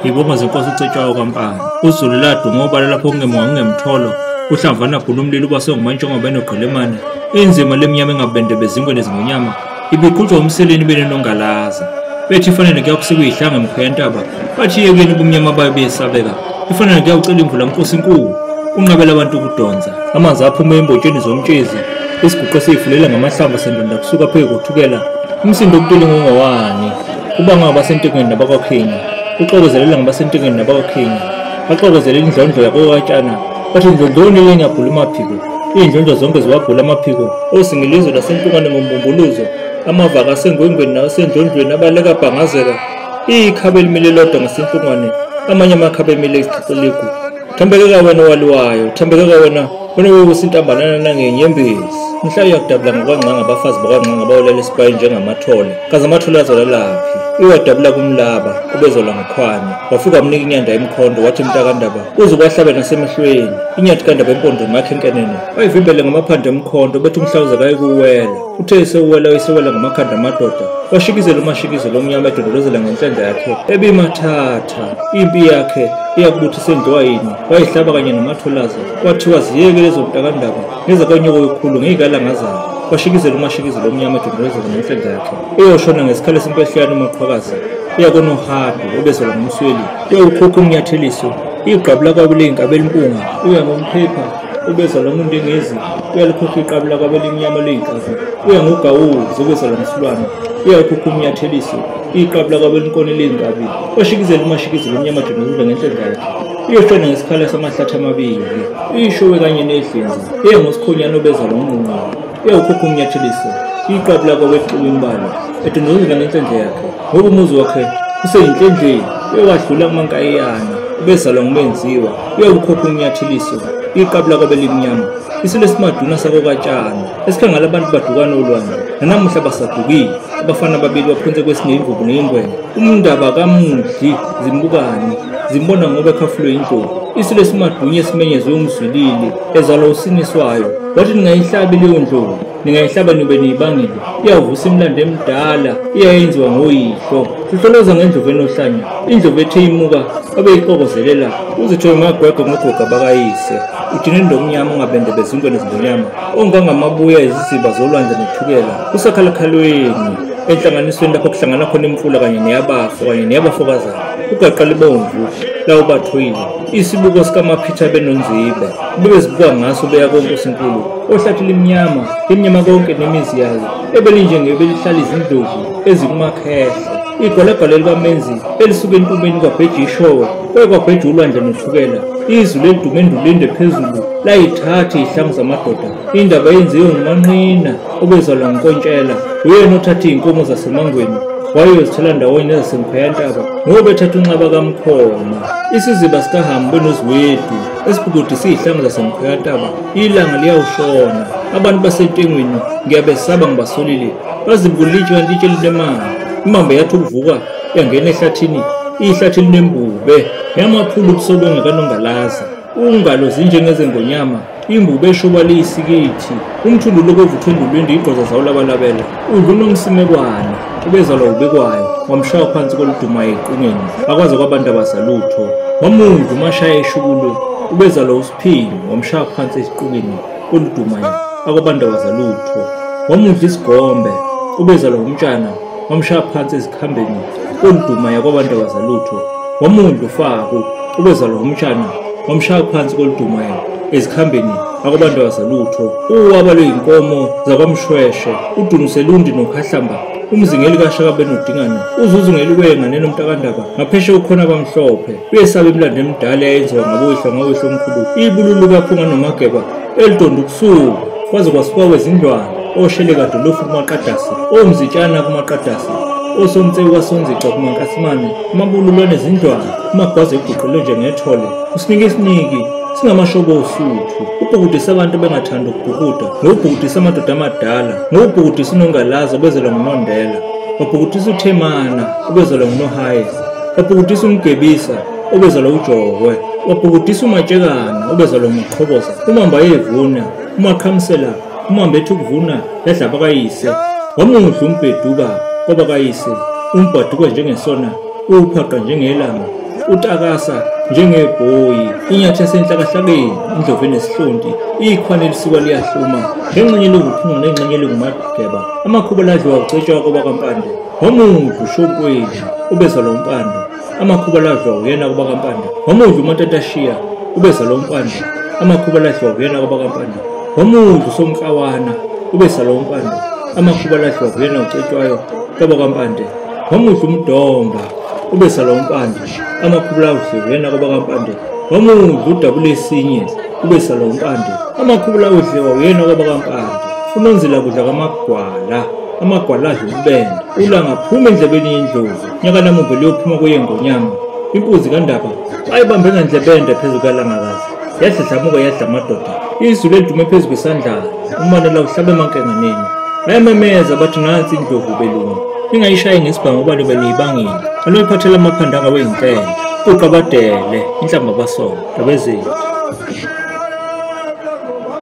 Izibongo zenkosi uCetshwayo kaMpande. uZulu laduma obala lapho kungemtholo. uHlamvana bhula umlilo ubasengumantshongo benogqilemane. Inzima lemnyama engabende bezingwe nezingonyama. Ibiqhutshwa umseleni benenongalaza. Bethi ifanele kuyakusikuyihlange emkhwentaba. Bathi yekeni ubumnyama bayo besabeka. Ifanele kuyawucela imvula Nkosi inkulu. Unqabela abantu ukudonsa. Amanzi aphuma embotsheni zomtshezi. Isiguqe siyifulela ngamahlamba sendonda kusuka phezu kothukela. Umsindo okuntuli ngongowani. Kubanga abasentekweni nabakwaKenya. Uxokozelela ngabasentekweni nabakwaKenya. Baxokozelela indlondlo yakoKatshana. Bathi indlondloni lengabhula amaphiko. Iy'ndlondlo zonke ziwabhula amaphiko. Osingilizwe nasenhlungwane ngombumbuluzo. Amavaka asengwengweni nasendlondlweni abaleka bhangazeka. Ikhabe elimile lodwa ngasenhlungwane. Amanye amakhabe emile isixexeligu. Thambekeka wena waliwayo. Thambekeka wena wesintambanana nangenyembezi. Mhla uyakudabula ngokwangqa ngabafazi bakangqa bawolela esibayeni njengamathole. Kaze amathole azolalaphi. Iwadabula kumlaba ubezola ngokhwane. Wafika wamnika inyanda emkhondo wathi mntakandaba uzubahlabe nasemehlweni. Inyathi kandaba empondweni yakhe enkenene. Wayivimbele ngamaphande emkhondo bethi umhlawuza kayikuwela. Uthe esewela wayesewela ngamakhanda amadoda. Washikizela umashikizelo omnyama edondolozela ngenhlanda yakhe. Ebimathatha impi yakhe iyakubuthisa endliwayini. Wayihlaba kanye namatholaza. Wathiwa ziyeke lezo mntakandaba nezakanyoko yokhulu ngey'kala ngazayo. Washikizela umashikizelo omnyama edondolozela ngenhlanda yakhe. Iyoshona ngesikhala sempehleyana umaqhakazi. Iyakonohadu obezola ngumsweli. Iyawukhokha umnyatheliso. Igqabu lakwabo ley'nkabe elimpunga. Uya ngomphepha ubezola umuntu engezi. Uyalikhokha iqabu lakwabo elimnyama ley'nkabi. Uya ngogawuzi ubezola ngumsulwana. Iyawukhokha umnyatheliso. Iqabu lakwabo elinkono ley'nkabi. Washikizela umashikizelo omnyama edondolozela ngenhlanda yakhe. Iyoshona ngesikhala samahlathi amabili. Ishowe kanye nedlinzi. Iya ngosikhonyana obezola ngumnqunqu. Iyawukhokha umnyatheliso. Iqabu lakwabo exuba imbala edondolozela ngenhlanda yakhe. Ngoba umuzi wakhe useyinhlendleni. Uyewadlula kumankayiyana ubezalwa ngumenziwa. Uyawukhokha umnyatheliso. Iqabu lakwabo elimnyama isilo esimaduna sakoKatshana esikhangela abantu badukana olwandle. Nanamuhla basadukile abafana babili baphonse kwesinye imvubu neyingwenya. Umndaba kaMudli zimbukani zimbona ngoba ekhafulwe indlovu. Isilo esimadunya esimenyezwe umzwilili ezalwa uSiniswayo. Wathi ningayihlabi leyo ndlovu ningayihlaba nibe niyibangile. Iyavusa imlando emdala iyayenziwa ngoyihlo. Sihloloza ngendlovu enohlanya indlovu ethe imuka abeyixokozelela uZetshwayo ngagwegwa ngogoga bakayise. Udinendo omnyama ongabende bezingwe nezingonyama ongangamabuya iziziba zolwandle nethukela usakhalakhalweni enhlanganisweni lapho kuhlangana khona imfula kanye neyabafo kanye neyabafokazana. Ugaqa libomvu lawo bathoyile isibuko sikaMaphitha benonzibe bebezibuka ngaso beya konkosi inkulu ohlathi limnyama konke nemizi yayo ebelinjengebelihlala izindlovu ezikumakhehle. Igolagala likamenzi elisuka entumbeni kwabheja ishowe kwabheja ulwandle nothukela. Izwi lelidume endulinde phezulu layithatha iy'hlangu zamadoda. Indaba yenziwe ngumanqina obezalwa ngenkontshela. Uyena othatha iy'nkomo zasemangweni wayozithela ndawonye nezasemkhweyantaba ngoba ethatha unxaba kaMkhoma. Isiziba sikahambe noziwedu esibhukudisa iy'hlangu zasemkhweyantaba. Ilanga liyawushona abantu basentengweni ngiyabesaba ngibasolile bazibulitshe kanti itshe linemali. Imambe yathi ukuvuka yangena ehlathini. Ihlathi linembube yamaphula ubusobe ngekanongalaza. Ungalo zinjengezengonyama. Imbube eshoba liyisikithi. Umthundulo kovuthwe endulwini igqoza zawo labalabela. Udlula umsimekwane ubezalwa ubekwayo wamshaya phansi koludumayo eqingeni akwazi kwabantu abazalutho. Wamundla umashaya eshukulu ubezalwa uSiphingi wamshaya phansi esiqukini koludumayo akwabantu abazalutho. Wamundla isigombe ubezalwa umtshana wamshaya phansi ezikhambeni koludumayo kwabantu abazalutho. Wamundla uFaku ubezalwa umtshana wamshaya phansi koludumayo ezikhambeni akwabantu abazalutho. Uwaba lwey'nkomo zakwaMshweshwe uDuniselundi nokhahlamba umzingeli kaShaka benodingana uzuzungelikwengane nomntakandaba ngaphesheya ukhona kwamhlophe. Uyesaba imlando emidala eyenziwa ngaboyihlo omkhulu. Ibululu kaphunga nomageba elidonda ubusuku kwaze kwasuka wezindlwana osheleka dolofu kumaqadasi omzitshana kumaqadasi osomtsewu kasonzica kumankasimane amabululwane ezindlwana umagwazi eguqelwe njengethole. Usinike isiniki singamashobo osuthu ubhukudisa abantu bengathanda ukubhukuda ngobhukudisa amadoda amadala ngobhukudisa unongalaza obezelwa nguNondela. Wabhukudisa uThemana obezelwa nguNohaye. Wabhukudisa uMgebisa obezelwa uJohwe. Wabhukudisa uMatshekana obezelwa nguMaqhoboza. Umamba yevuna uMaqhamsela umamba ethi ukuvuna yadla bakayise. Wamundla umbheduka kwabakayise umbhaduka njengesona uwuphaqa njengelanga. utakasa njengebhoyi, inyathi esenhlakahlakeni, indlovu enesihlonti, ikhwane elisuka liyahluma, ngengxenye elinguphunga nengxenye elingumageba, amakhuba ladliwa uCetshwayo koba kaMpande, wamudla uShompweni ubezalwa uMpande, amakhuba ladliwa uyena koba kaMpande, wamudla uMatatashiya ubezalwa uMpande, amakhuba ladliwa uyena koba kaMpande, wamudla uSomhlawana ubezalwa uMpande, amakhuba ladliwa uyena uCetshwayo koba kaMpande, wamudla uMdomba ubezalwa uMpande, amakhuba ladliwa uyena koba kaMpande, wamudla uDabulesinye ubezalwa uMpande, amakhuba ladliwa uyena koba kaMpande, uNonzila kudla kamagwala, amagwala adla ububende, ulanga phuma endlebeni yendlovu, nyaka namuva liyophuma kweyengonyama, impuzi kaNdaba bayibambe ngendlebende phezu kwelangakazi, yadladlamuka yadla amadoda, izulu elidume phezu kweSandlwana, umanela uhlaba emankenganeni, bayamemeza bathi nansi indlovu belungu, ningayishayi ngesibhamu ngoba libe niyibangile, aluyiphathela amaphanda angabe yintende, uqabadele inhlamba basona, Ndaba ezethu.